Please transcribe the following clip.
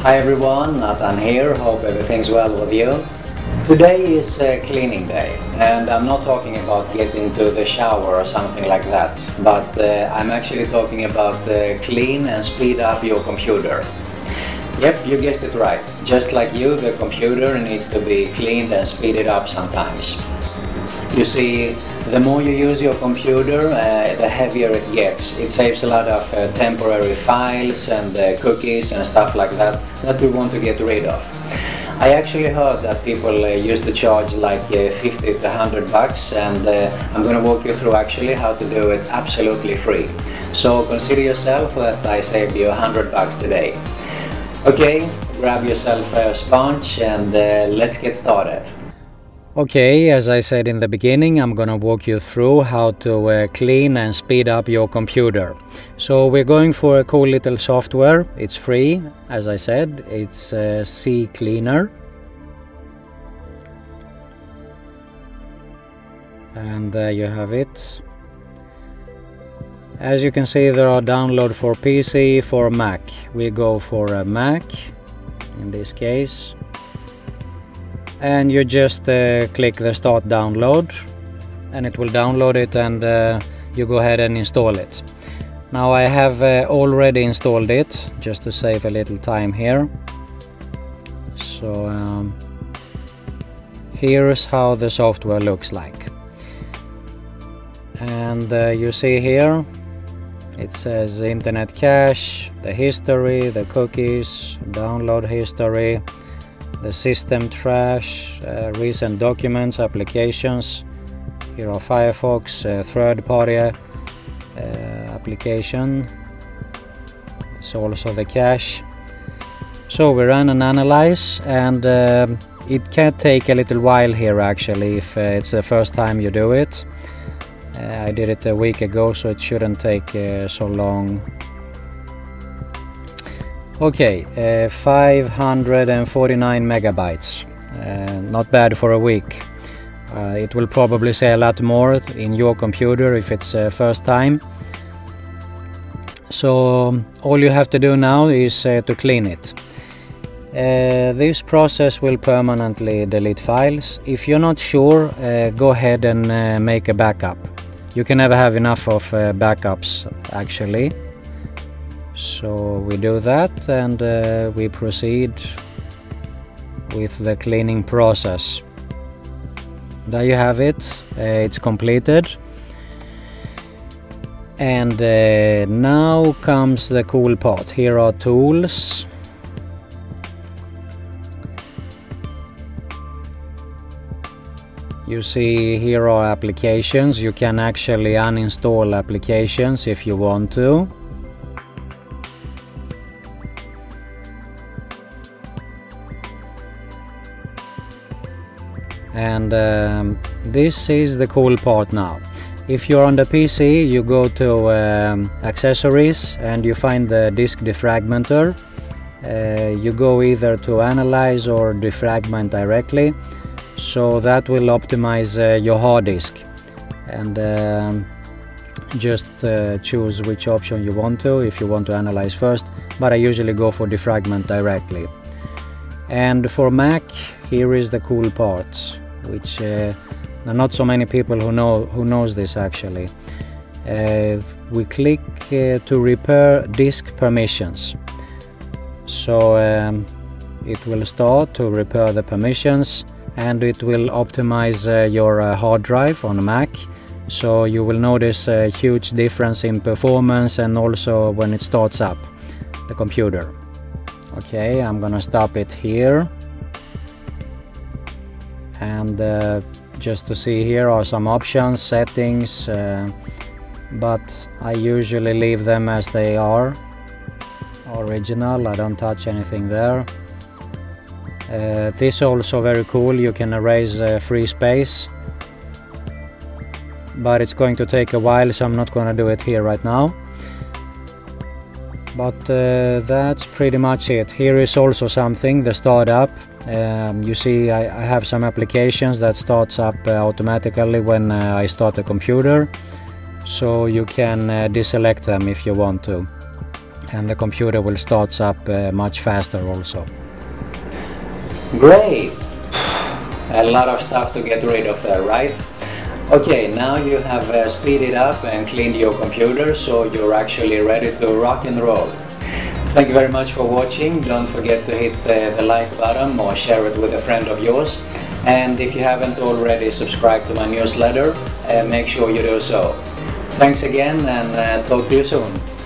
Hi everyone, Nathan here, hope everything's well with you. Today is cleaning day, and I'm not talking about getting to the shower or something like that, but I'm actually talking about clean and speed up your computer. Yep, you guessed it right. Just like you, the computer needs to be cleaned and speeded up sometimes. You see, the more you use your computer, the heavier it gets. It saves a lot of temporary files and cookies and stuff like that we want to get rid of. I actually heard that people used to charge like 50 to 100 bucks, and I'm going to walk you through actually how to do it absolutely free. So consider yourself that I saved you 100 bucks today. Okay, grab yourself a sponge and let's get started. Okay, as I said in the beginning, I'm gonna walk you through how to clean and speed up your computer. So we're going for a cool little software. It's free, as I said. It's ccleaner. And there you have it. As you can see, there are downloads for PC, for Mac. We go for a Mac in this case. And you just click the start download, and it will download it, and you go ahead and install it. Now I have already installed it, just to save a little time here. So here's how the software looks like. And you see here it says internet cache, the history, the cookies, download history, the system trash, recent documents, applications. Here are Firefox, third-party application. It's also the cache. So we run and analyze, and it can take a little while here actually if it's the first time you do it. I did it a week ago, so it shouldn't take so long. Okay, 549 megabytes, not bad for a week. It will probably say a lot more in your computer if it's first time. So all you have to do now is to clean it. This process will permanently delete files. If you're not sure, go ahead and make a backup. You can never have enough of backups actually. So we do that, and we proceed with the cleaning process. There you have it. It's completed. And now comes the cool part. Here are tools. You see here are applications. You can actually uninstall applications if you want to. And this is the cool part now. If you're on the PC, you go to accessories and you find the disk defragmenter. You go either to analyze or defragment directly, so that will optimize your hard disk. And just choose which option you want to, if you want to analyze first, but I usually go for defragment directly. And for Mac, here is the cool part, which not so many people who knows this actually. We click to repair disk permissions. So it will start to repair the permissions, and it will optimize your hard drive on a Mac. So you will notice a huge difference in performance, and also when it starts up the computer. Okay, I'm gonna stop it here. And just to see, here are some options, settings, but I usually leave them as they are, original. I don't touch anything there. This is also very cool. You can erase free space, but it's going to take a while, so I'm not going to do it here right now. But that's pretty much it. Here is also something, the startup. You see I have some applications that starts up automatically when I start the computer, so you can deselect them if you want to. and the computer will start up much faster also. Great! A lot of stuff to get rid of there, right? Okay, now you have speeded up and cleaned your computer, so you're actually ready to rock and roll. Thank you very much for watching. Don't forget to hit the like button or share it with a friend of yours. And if you haven't already subscribed to my newsletter, make sure you do so. Thanks again, and talk to you soon.